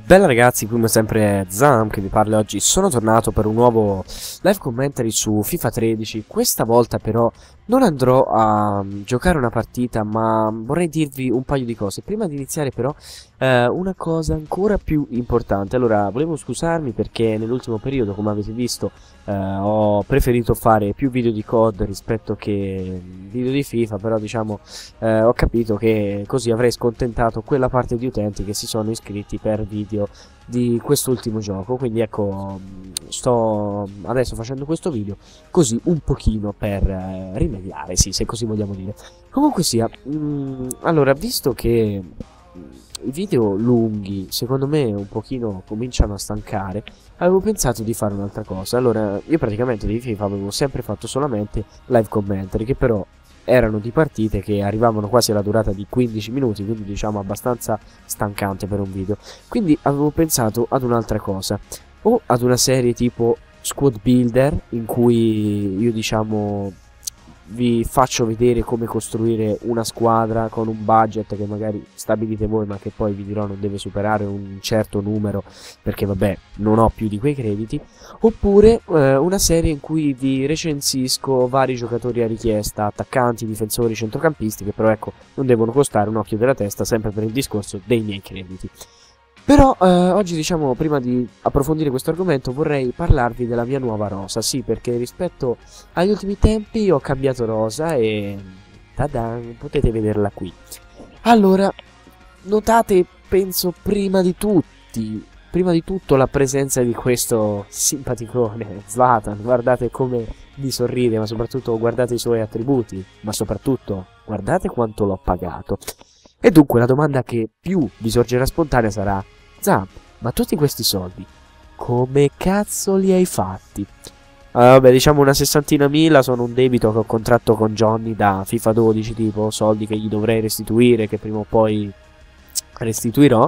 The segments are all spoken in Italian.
Bella ragazzi, come sempre Zam che vi parla oggi. Sono tornato per un nuovo live commentary su FIFA 13. Questa volta però non andrò a giocare una partita, ma vorrei dirvi un paio di cose. Prima di iniziare però una cosa ancora più importante. Allora, volevo scusarmi perché nell'ultimo periodo, come avete visto, ho preferito fare più video di COD rispetto che video di FIFA. Però diciamo ho capito che così avrei scontentato quella parte di utenti che si sono iscritti per video di quest'ultimo gioco. Quindi ecco, sto adesso facendo questo video così un pochino per rimediare, sì, se così vogliamo dire. Comunque sia, allora, visto che i video lunghi secondo me un pochino cominciano a stancare, avevo pensato di fare un'altra cosa. Allora, io praticamente di FIFA avevo sempre fatto solamente live commentary, che però erano di partite che arrivavano quasi alla durata di 15 minuti, quindi diciamo abbastanza stancante per un video. Quindi avevo pensato ad un'altra cosa, o ad una serie tipo Squad Builder, in cui io diciamo vi faccio vedere come costruire una squadra con un budget che magari stabilite voi, ma che poi vi dirò non deve superare un certo numero, perché vabbè, non ho più di quei crediti. Oppure una serie in cui vi recensisco vari giocatori a richiesta, attaccanti, difensori, centrocampisti, che però ecco non devono costare un occhio della testa, sempre per il discorso dei miei crediti. Però oggi, diciamo, prima di approfondire questo argomento vorrei parlarvi della mia nuova rosa. Sì, perché rispetto agli ultimi tempi ho cambiato rosa e tadan, potete vederla qui. Allora, notate, penso, prima di tutto la presenza di questo simpaticone Zlatan. Guardate come mi sorride, ma soprattutto guardate i suoi attributi, ma soprattutto guardate quanto l'ho pagato. E dunque la domanda che più vi sorgerà spontanea sarà: Zamp, ma tutti questi soldi come cazzo li hai fatti? Vabbè, diciamo una 60.000 sono un debito che ho contratto con Johnny da FIFA 12, tipo soldi che gli dovrei restituire, che prima o poi restituirò,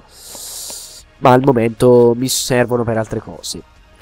ma al momento mi servono per altre cose.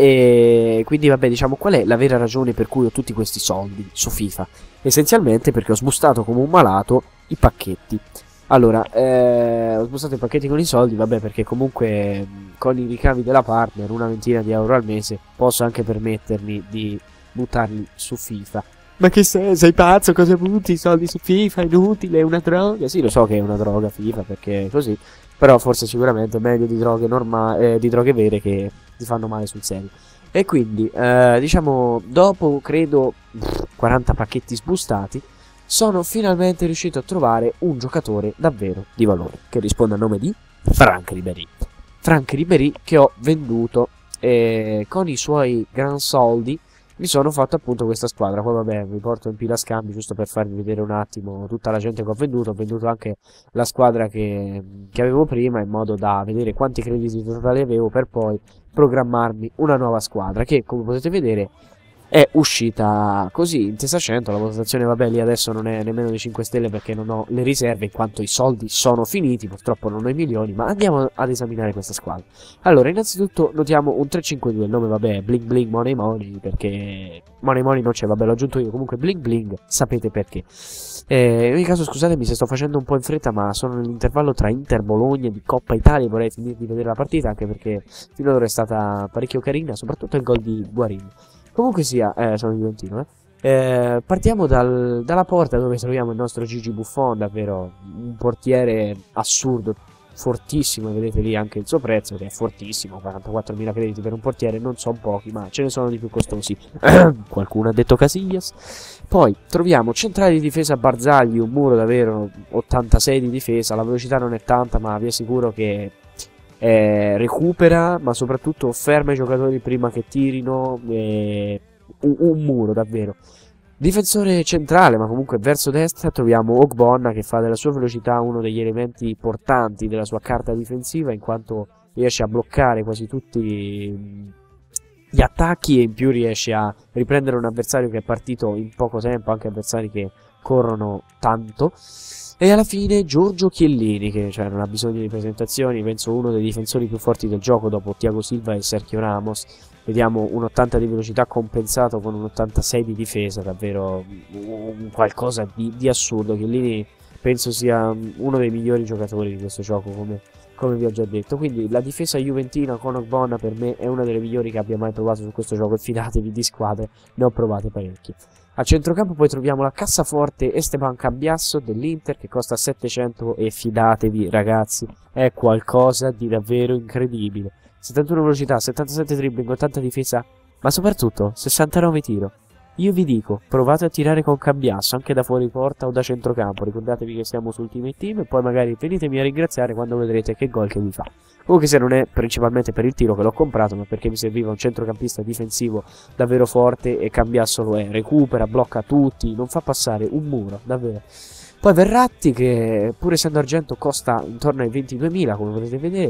E quindi vabbè, diciamo, qual è la vera ragione per cui ho tutti questi soldi su FIFA? Essenzialmente perché ho sbustato come un malato i pacchetti. Allora, ho spostato i pacchetti con i soldi, vabbè, perché comunque con i ricavi della partner, una ventina di euro al mese, posso anche permettermi di buttarli su FIFA. Ma che sei pazzo? Cosa butti i soldi su FIFA? È inutile, è una droga? Sì, lo so che è una droga FIFA, perché è così, però forse sicuramente è meglio di droghe di droghe vere che ti fanno male sul serio. E quindi, diciamo, dopo, credo, 40 pacchetti sbustati, sono finalmente riuscito a trovare un giocatore davvero di valore, che risponde al nome di Franck Ribéry. Franck Ribéry che ho venduto, e con i suoi gran soldi mi sono fatto appunto questa squadra. Poi vabbè, vi porto in pila scambi giusto per farvi vedere un attimo tutta la gente che ho venduto. Ho venduto anche la squadra che avevo prima, in modo da vedere quanti crediti totali avevo, per poi programmarmi una nuova squadra che, come potete vedere, è uscita così in testa 100. La votazione, vabbè, lì adesso non è nemmeno di 5 stelle perché non ho le riserve, in quanto i soldi sono finiti, purtroppo non ho i milioni. Ma andiamo ad esaminare questa squadra. Allora, innanzitutto notiamo un 352, il nome vabbè è Bling Bling Money Money, perché Money Money non c'è, vabbè, l'ho aggiunto io. Comunque Bling Bling, sapete perché. In ogni caso scusatemi se sto facendo un po' in fretta, ma sono nell'intervallo tra Inter Bologna di Coppa Italia e vorrei finire di vedere la partita, anche perché fino ad ora è stata parecchio carina, soprattutto il gol di Guarini. Comunque sia, sono di Contino, partiamo dalla porta, dove troviamo il nostro Gigi Buffon, davvero un portiere assurdo, fortissimo, vedete lì anche il suo prezzo, che è fortissimo, 44.000 crediti per un portiere, non sono pochi, ma ce ne sono di più costosi. Qualcuno ha detto Casillas. Poi troviamo centrale di difesa Barzagli, un muro davvero 86 di difesa, la velocità non è tanta, ma vi assicuro che recupera, ma soprattutto ferma i giocatori prima che tirino, un muro davvero. Difensore centrale, ma comunque verso destra, troviamo Ogbonna, che fa della sua velocità uno degli elementi portanti della sua carta difensiva, in quanto riesce a bloccare quasi tutti gli attacchi, e in più riesce a riprendere un avversario che è partito in poco tempo, anche avversari che corrono tanto. E alla fine Giorgio Chiellini, che cioè, non ha bisogno di presentazioni, penso uno dei difensori più forti del gioco dopo Thiago Silva e Sergio Ramos. Vediamo un 80 di velocità compensato con un 86 di difesa, davvero qualcosa di assurdo. Chiellini penso sia uno dei migliori giocatori di questo gioco, come come vi ho già detto. Quindi la difesa juventina con Ogbonna per me è una delle migliori che abbia mai provato su questo gioco, e fidatevi, di squadre ne ho provate parecchie. A centrocampo poi troviamo la cassaforte Esteban Cambiasso dell'Inter, che costa 700, e fidatevi ragazzi, è qualcosa di davvero incredibile. 71 velocità, 77 dribbling, 80 difesa, ma soprattutto 69 tiro. Io vi dico, provate a tirare con Cambiasso anche da fuori porta o da centrocampo. Ricordatevi che siamo su Ultimate Team, e poi magari venitemi a ringraziare quando vedrete che gol che vi fa. Comunque, se non è principalmente per il tiro che l'ho comprato, ma perché mi serviva un centrocampista difensivo davvero forte, e Cambiasso lo è. Recupera, blocca tutti, non fa passare un muro, davvero. Poi Verratti, che pur essendo argento costa intorno ai 22.000, come potete vedere,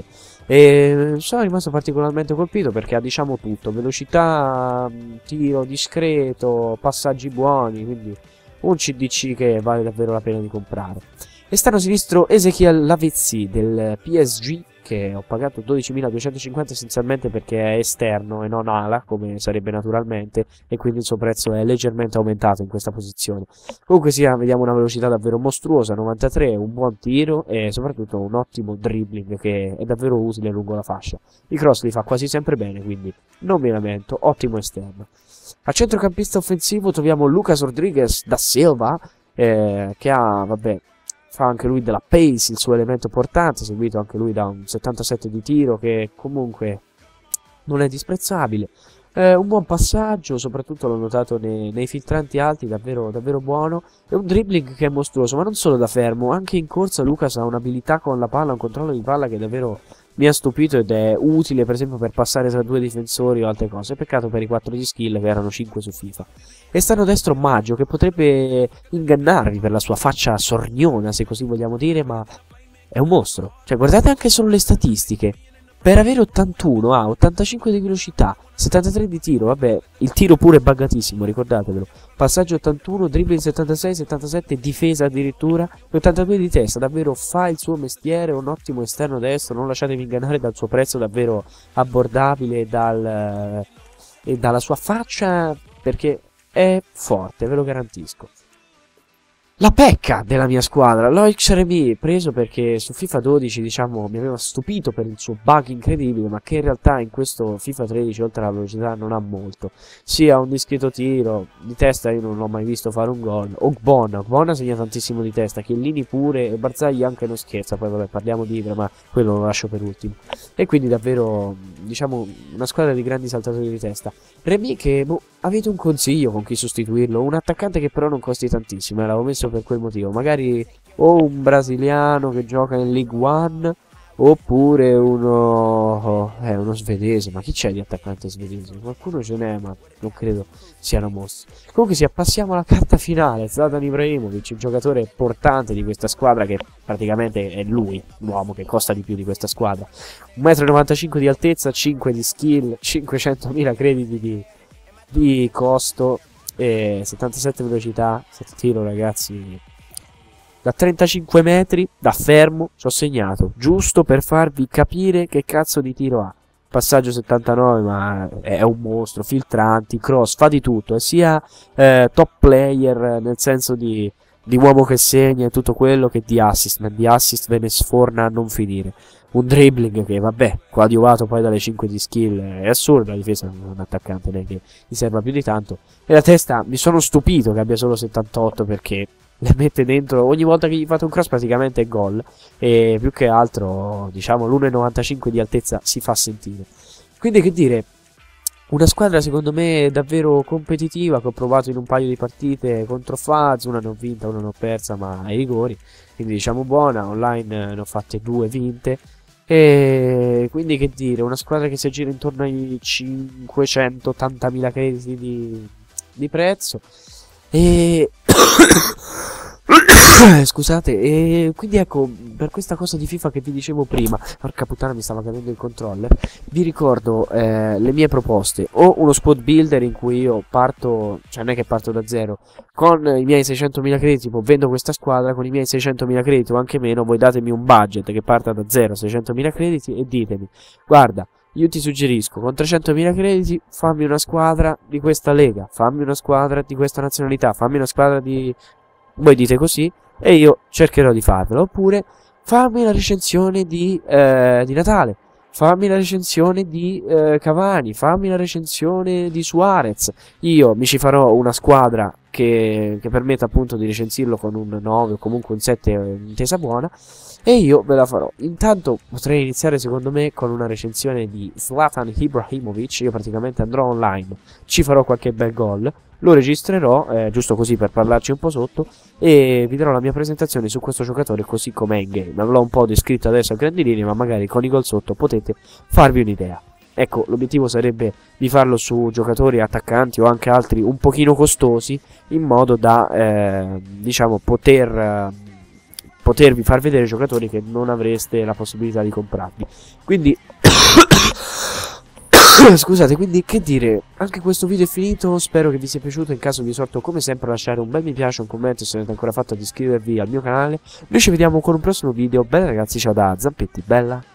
e sono rimasto particolarmente colpito perché ha, diciamo, tutto: velocità, tiro discreto, passaggi buoni, quindi un CDC che vale davvero la pena di comprare. Esterno sinistro Ezequiel Lavezzi del PSG, che ho pagato 12.250 essenzialmente perché è esterno e non ala, come sarebbe naturalmente, e quindi il suo prezzo è leggermente aumentato in questa posizione. Comunque sia, vediamo una velocità davvero mostruosa, 93, un buon tiro e soprattutto un ottimo dribbling che è davvero utile lungo la fascia. I cross li fa quasi sempre bene, quindi non mi lamento, ottimo esterno. A centrocampista offensivo troviamo Lucas Rodriguez da Silva, che ha, vabbè, fa anche lui della pace il suo elemento portante, seguito anche lui da un 77 di tiro che comunque non è disprezzabile. Un buon passaggio, soprattutto l'ho notato nei filtranti alti, davvero, davvero buono. E un dribbling che è mostruoso, ma non solo da fermo, anche in corsa Lucas ha un'abilità con la palla, un controllo di palla che davvero mi ha stupito ed è utile per esempio per passare tra due difensori o altre cose. Peccato per i 4 di skill, che erano 5 su FIFA. Esterno destro Maggio, che potrebbe ingannarvi per la sua faccia sorniona, se così vogliamo dire, ma è un mostro. Cioè, guardate anche solo le statistiche. Per avere 81 ha 85 di velocità, 73 di tiro, vabbè, il tiro pure è buggatissimo, ricordatevelo. Passaggio 81, dribbling 76, 77, difesa addirittura, 82 di testa, davvero fa il suo mestiere, un ottimo esterno destro, non lasciatevi ingannare dal suo prezzo davvero abbordabile e dalla sua faccia, perché è forte, ve lo garantisco. La pecca della mia squadra, Loic Remy, preso perché su FIFA 12, diciamo, mi aveva stupito per il suo bug incredibile, ma che in realtà in questo FIFA 13, oltre alla velocità, non ha molto. Sia un discreto tiro, di testa io non l'ho mai visto fare un gol. Ogbonna segna tantissimo di testa, Chiellini pure, e Barzagli anche non scherza, poi vabbè parliamo di Ibra, ma quello lo lascio per ultimo. E quindi davvero, diciamo, una squadra di grandi saltatori di testa. Remy che, boh, avete un consiglio con chi sostituirlo? Un attaccante che però non costi tantissimo, l'avevo messo per quel motivo. Magari o un brasiliano che gioca in League One, oppure uno svedese. Ma chi c'è di attaccante svedese? Qualcuno ce n'è, ma non credo siano mossi. Comunque sia, passiamo alla carta finale. Zlatan Ibrahimovic, il giocatore portante di questa squadra, che praticamente è lui, l'uomo che costa di più di questa squadra. 1,95 m di altezza, 5 di skill, 500.000 crediti di costo, e 77 velocità, 7 tiro ragazzi, da 35 metri, da fermo, ci ho segnato, giusto per farvi capire che cazzo di tiro ha. Passaggio 79, ma è un mostro, filtranti, cross, fa di tutto, sia top player nel senso di uomo che segna e tutto quello, che di assist, ma di assist ve ne sforna a non finire. Un dribbling che, vabbè, coadiuvato poi dalle 5 di skill, è assurdo. La difesa non è un attaccante neanche gli serva più di tanto. E la testa, mi sono stupito che abbia solo 78, perché le mette dentro ogni volta che gli fate un cross, praticamente è gol. E più che altro, diciamo, l'1,95 di altezza si fa sentire. Quindi, che dire, una squadra secondo me davvero competitiva, che ho provato in un paio di partite contro Faz, una ne ho vinta, una ne ho persa, ma ai rigori, quindi diciamo buona. Online ne ho fatte 2 vinte, e quindi, che dire, una squadra che si aggira intorno ai 580.000 crediti di prezzo, e scusate, e quindi ecco, per questa cosa di FIFA che vi dicevo prima, porca puttana, mi stava cadendo il controller, vi ricordo le mie proposte: o uno squad builder in cui io parto, cioè non è che parto da zero, con i miei 600.000 crediti, tipo vendo questa squadra con i miei 600.000 crediti o anche meno, voi datemi un budget che parta da zero, 600.000 crediti, e ditemi: guarda, io ti suggerisco, con 300.000 crediti fammi una squadra di questa lega, fammi una squadra di questa nazionalità, fammi una squadra di... Voi dite così e io cercherò di farvelo. Oppure fammi la recensione di Natale, fammi la recensione di Cavani, fammi la recensione di Suarez. Io mi ci farò una squadra che permetta appunto di recensirlo con un 9 o comunque un 7 intesa buona, e io ve la farò. Intanto potrei iniziare secondo me con una recensione di Zlatan Ibrahimovic. Io praticamente andrò online, ci farò qualche bel gol, lo registrerò, giusto così per parlarci un po' sotto, e vi darò la mia presentazione su questo giocatore così com'è in game. L'ho un po' descritto adesso a grandi linee, ma magari con i gol sotto potete farvi un'idea. Ecco, l'obiettivo sarebbe di farlo su giocatori attaccanti o anche altri un pochino costosi, in modo da, diciamo, potervi far vedere giocatori che non avreste la possibilità di comprarvi. Quindi scusate, quindi che dire, anche questo video è finito, spero che vi sia piaciuto. In caso vi esorto come sempre a lasciare un bel mi piace, un commento, se non avete ancora fatto, ad iscrivervi al mio canale. Noi ci vediamo con un prossimo video. Bella ragazzi, ciao da Zampetti, bella!